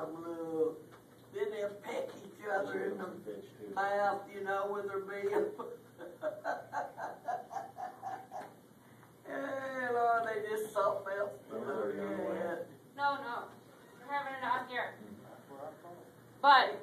them look. Then they'll peck each other in the mouth, you know, with their bill. Hey, Lord, they just something else to look at. No, we're having it out here. But